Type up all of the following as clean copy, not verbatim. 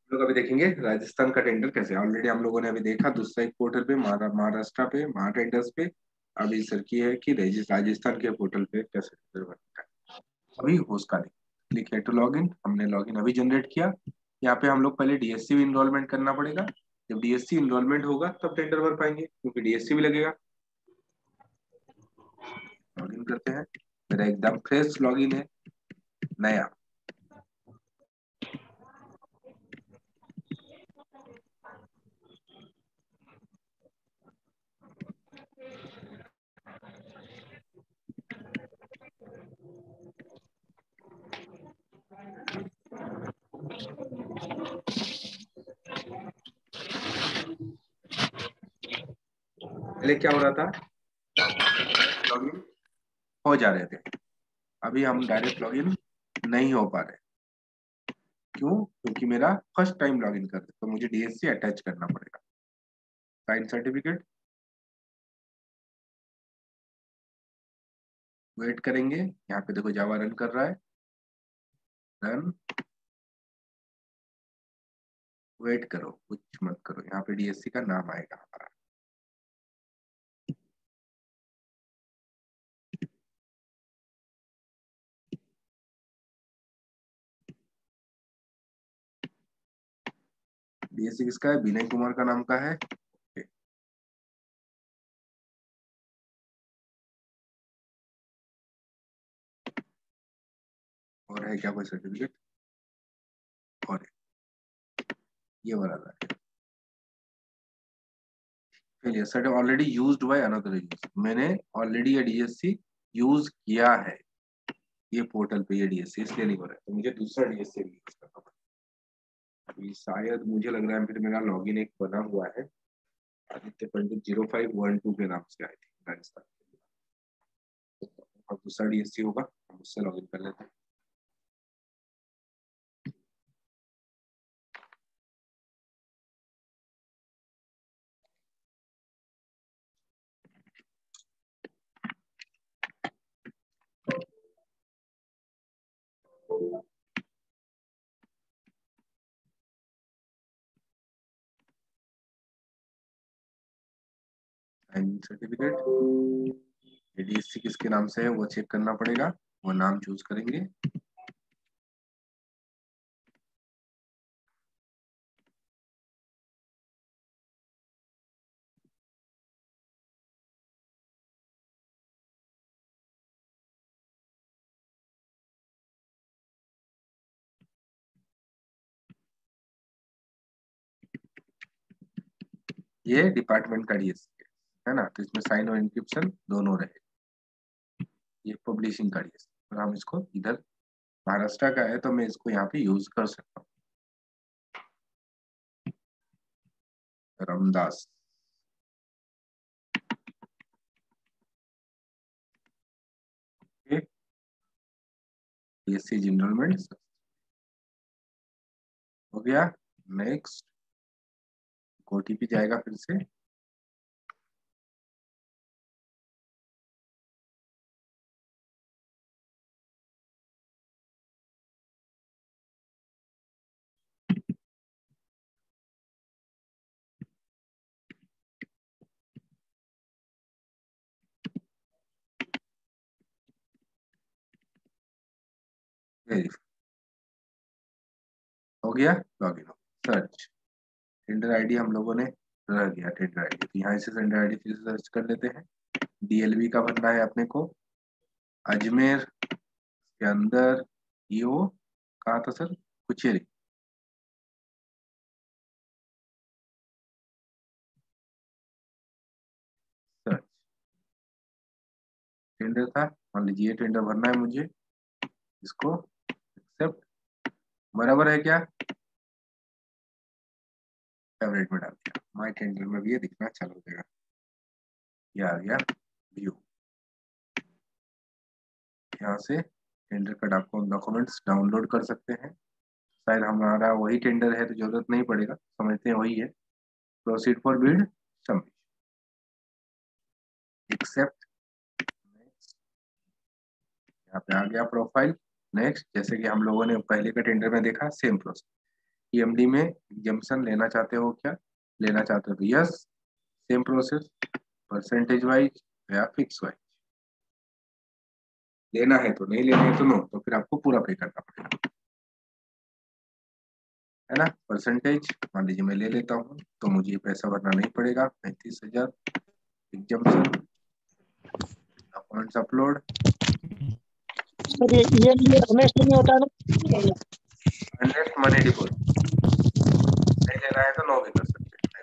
लोग अभी देखेंगे राजस्थान का टेंडर कैसे। ऑलरेडी हम लोगों ने अभी देखा दूसरा एक पोर्टल पे महाराष्ट्र पे महा टेंडर्स पे। अभी सर की है कि राजस्थान के पोर्टल पे कैसे टेंडर बनता है। अभी हो उसका नहीं। क्लिक है टू लॉग इन। हमने लॉग इन अभी जनरेट किया। यहाँ पे हम लोग पहले डीएससी भी इनरोलमेंट करना पड़ेगा। जब डीएससी इनरोलमेंट होगा तब टेंडर भर पाएंगे क्योंकि डीएससी भी लगेगा। लॉग इन करते हैं। मेरा एकदम फ्रेश लॉग इन है, नया। पहले क्या हो रहा था, लॉग इन हो जा रहे थे। अभी हम डायरेक्ट लॉग इन नहीं हो पा रहे। क्यों? क्योंकि मेरा फर्स्ट टाइम लॉग इन कर रहे तो मुझे डीएससी अटैच करना पड़ेगा। साइन सर्टिफिकेट वेट करेंगे। यहाँ पे देखो जावा रन कर रहा है। रन। वेट करो, कुछ मत करो, यहाँ पे डीएससी का नाम आएगा हमारा। डीएससी किसका है? विनय कुमार का नाम का है। Okay. और है क्या कोई सर्टिफिकेट? और है, ये वाला है। चलिए sir already used by another user. मैंने ऑलरेडी ये डीएससी यूज किया है ये पोर्टल पे। ये डीएससी इसलिए नहीं हो रहा है तो मुझे दूसरा डीएससी यूज करना पड़ेगा। अभी शायद मुझे लग रहा है फिर मेरा लॉगिन एक बना हुआ है आदित्य पंडित 0512 के नाम से आई थी राजस्थान। और दूसरा डीएससी होगा, हम उससे लॉगिन कर लेते हैं। साइन सर्टिफिकेट डीएससी किसके नाम से है वो चेक करना पड़ेगा। वो नाम चूज करेंगे। ये डिपार्टमेंट का डीएससी है ना, तो इसमें साइन और इंक्रिप्शन दोनों रहे। ये पब्लिशिंग का डीएससी और हम इसको इधर महाराष्ट्र का है तो मैं इसको यहाँ पे यूज कर सकता हूँ। रामदास। डीएससी जनरल हो गया। नेक्स्ट ओटीपी जाएगा फिर से। वेरीफाई हो गया। लॉगिन हो। सर्च। टेंडर आईडी हम लोगों ने रह गया टेंडर आईडी, तो यहाँ से टेंडर आईडी फिर सर्च कर लेते हैं। डीएलबी का भरना है अपने को। अजमेर के अंदर ईओ कहाँ था सर? कुचेरी। सर्च। टेंडर था, मान लीजिए टेंडर भरना है मुझे। इसको एक्सेप्ट। बराबर है क्या? फेवरेट में डाल दिया। माई टेंडर में भी ये दिखना चालू हो जाएगा। ये आ गया व्यू। यहाँ से टेंडर का डॉक्यूमेंट्स डाउनलोड कर सकते हैं। शायद हमारा वही टेंडर है तो जरूरत नहीं पड़ेगा, समझते हैं वही है। Proceed for bid submit. Accept. यहाँ पे आ गया प्रोफाइल। नेक्स्ट, जैसे कि हम लोगों ने पहले का टेंडर में देखा सेम प्रोसेस। ईएमडी में एग्जाम्पशन लेना चाहते हो क्या, लेना चाहते हो तो yes, same process, percentage wise या फिक्स वाइज। लेना है तो नहीं, लेना है तो नो, तो फिर आपको पूरा पे करना पड़ेगा, है ना। परसेंटेज मान लीजिए मैं ले लेता हूँ, तो मुझे ये पैसा भरना नहीं पड़ेगा, 35,000। एग्जाम्पशन, डॉक्यूमेंट्स अपलोड, सर ये अर्नेस्ट नहीं होता है ना? अर्नेस्ट मनी डिपॉजिट, नहीं लेना है तो नो भी कर सकते हैं।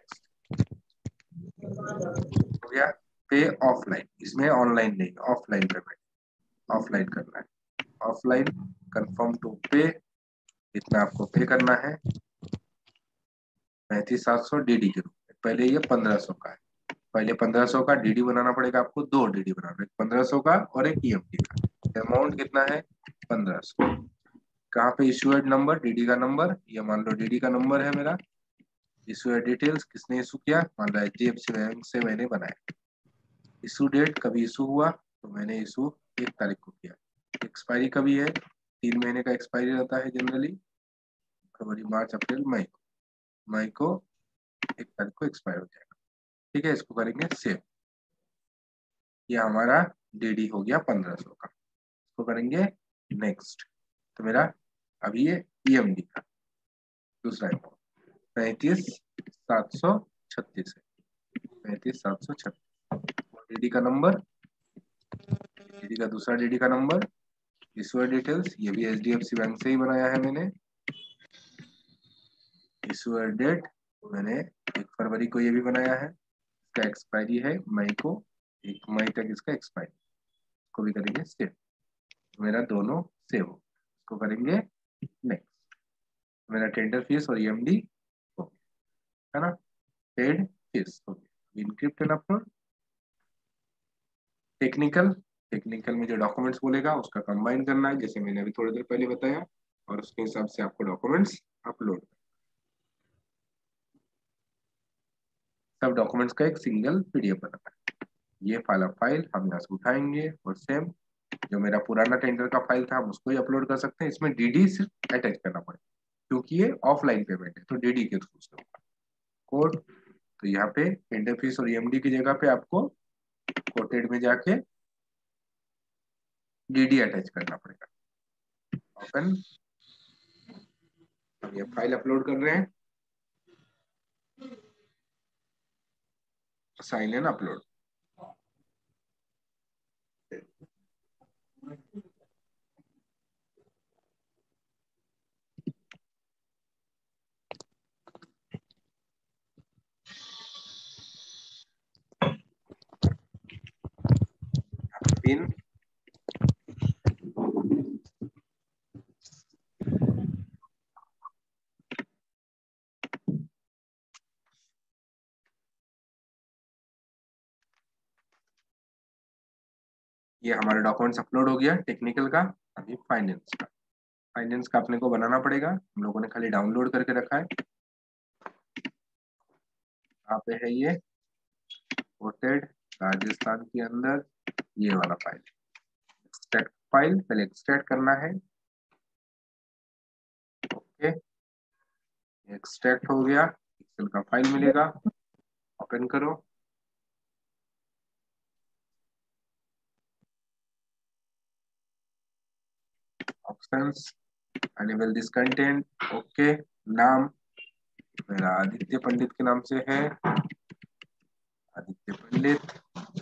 नेक्स्ट हो गया। पे ऑफलाइन, इसमें ऑनलाइन नहीं, ऑफलाइन पेमेंट, ऑफलाइन करना है। ऑफलाइन, कंफर्म टू पे, इतना आपको पे करना है, 35,700 डीडी के रूप में। पहले ये 1500 का है, पहले 1500 का डीडी बनाना पड़ेगा आपको, दो डीडी बनाना, एक 1500 का और एक ईएमडी का। अमाउंट कितना है, 1500। कहाँ पे इशूएड नंबर, डीडी का नंबर, ये मान लो डीडी का नंबर है मेरा। इशू डिटेल्स, किसने इशू किया, मान लो एचडीएफसी बैंक से मैंने बनाया। इशू डेट, कभी इशू हुआ तो मैंने इशू 1 तारीख को किया। एक्सपायरी कभी है, 3 महीने का एक्सपायरी रहता है जनरली, फरवरी मार्च अप्रैल मई को, मई को 1 तारीख को एक्सपायर हो जाएगा। ठीक है, इसको करेंगे सेव। ये हमारा डीडी हो गया 1500 का, इसको करेंगे नेक्स्ट। तो मेरा अभी ये ईएमडी का दूसरा अमाउंट 35,736 है, 35,736। डीडी का नंबर, डीडी का दूसरा डीडी का नंबर, इशूअर डिटेल्स, ये भी एचडीएफसी बैंक से ही बनाया है मैंने। इशूअर डेट मैंने 1 फरवरी को ये भी बनाया है, इसका एक्सपायरी है मई को, 1 मई तक इसका एक्सपायरी, इसको भी करेंगे सेव। मेरा दोनों सेव हो, इसको करेंगे नेक्स्ट। मेरा टेंडर फीस और ईएमडी हो गया, है ना, पेड फीस हो गया। Encrypt and upload. Technical, technical में जो डॉक्यूमेंट्स बोलेगा उसका कंबाइन करना है, जैसे मैंने अभी थोड़ी देर पहले बताया, और उसके हिसाब से आपको डॉक्यूमेंट्स अपलोड, सब डॉक्यूमेंट्स का एक सिंगल पीडीएफ बनाना है। ये फाइल हम यहाँ से उठाएंगे, और सेम जो मेरा पुराना टेंडर का फाइल था हम उसको ही अपलोड कर सकते हैं। इसमें डीडी सिर्फ अटैच करना पड़ेगा, क्योंकि ये ऑफलाइन पेमेंट है, तो डीडी के थ्रू से होगा। कोड, तो यहाँ पे टेंडर फीस और ईएमडी की जगह पे आपको कोटेड में जाके डीडी अटैच करना पड़ेगा। ओपन, ये फाइल अपलोड कर रहे हैं, साइन इन अपलोड। पिन, ये हमारा डॉक्यूमेंट्स अपलोड हो गया टेक्निकल का। अभी फाइनेंस का, फाइनेंस का अपने को बनाना पड़ेगा, हम लोगों ने खाली डाउनलोड करके रखा है। यहाँ पे है ये कोटेड राजस्थान के अंदर, ये वाला फाइल, एक्सट्रैक्ट फाइल पहले एक्सट्रैक्ट करना है। ओके, एक्सट्रैक्ट हो गया, एक्सेल का फाइल मिलेगा, ओपन करो। Options, enable this content, okay. नाम मेरा आदित्य पंडित के नाम से है, आदित्य पंडित।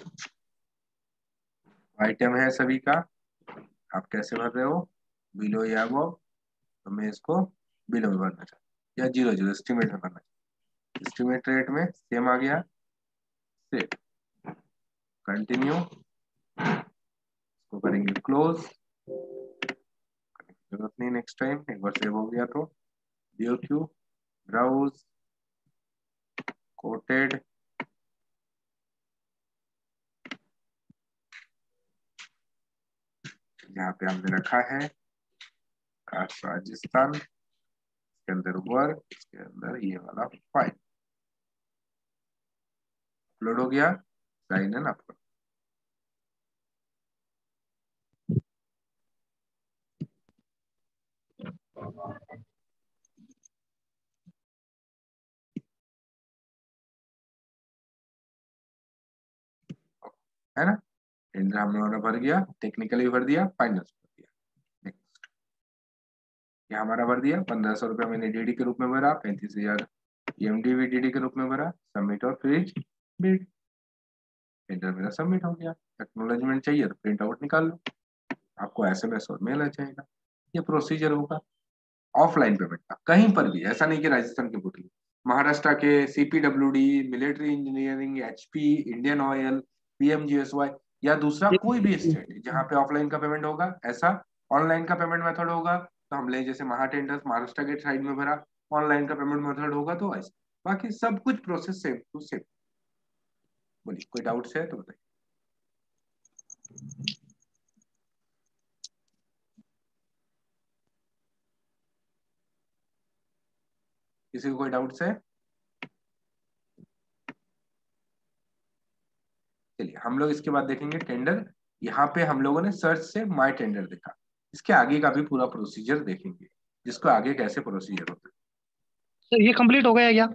आइटम है सभी का, आप कैसे भर रहे हो, बिलो या वो, तो मैं इसको बिलो में भरना चाहता हूँ, या 00 एस्टिमेट में भरना चाहता हूँ। एस्टिमेट रेट में सेम आ गया, सेव, कंटिन्यू, इसको करेंगे क्लोज, जरूरत नहीं, नेक्स्ट टाइम एक बार सेव हो गया तो। BOQ, ब्राउज, कोटेड, यहाँ पे हमने रखा है कास्ट राजस्थान, इसके अंदर वर्क, इसके अंदर ये वाला फाइल अपलोड हो गया, साइन इन अपलोड। है ना। टेंडर हम लोगों ने भर दिया, टेक्निकली भर दिया, फाइनल भर दिया। नेक्स्ट, ये हमारा भर दिया, 1500 रुपये मैंने डीडी के रूप में भरा, 35,000 ईएमडी भी डीडी के रूप में भरा, सबमिट और फ्रीज बिड। टेंडर मेरा सबमिट हो गया। एक्नॉलेजमेंट चाहिए तो प्रिंट आउट निकाल लो, आपको एसएमएस और मेल आ जाएगा। ये प्रोसीजर होगा ऑफलाइन पेमेंट का। कहीं पर भी, ऐसा नहीं कि राजस्थान के पोर्टल, महाराष्ट्र के CPWD, military engineering, HP, Indian Oil, PMGSY या दूसरा कोई भी स्टेट है जहाँ पे ऑफलाइन का पेमेंट होगा, ऐसा ऑनलाइन का पेमेंट मेथड होगा। तो हम ले जैसे महाटेंडर्स महाराष्ट्र के साइड में भरा, ऑनलाइन का पेमेंट मेथड होगा तो ऐसा। बाकी सब कुछ प्रोसेस सेम टू सेम। बोलिए, कोई डाउट्स है तो बताइए। किसी को कोई डाउट्स है? चलिए हम लोग इसके बाद देखेंगे टेंडर। यहाँ पे हम लोगों ने सर्च से माय टेंडर देखा, इसके आगे का भी पूरा प्रोसीजर देखेंगे, जिसको आगे कैसे प्रोसीजर होता है। सर ये कंप्लीट हो गया क्या?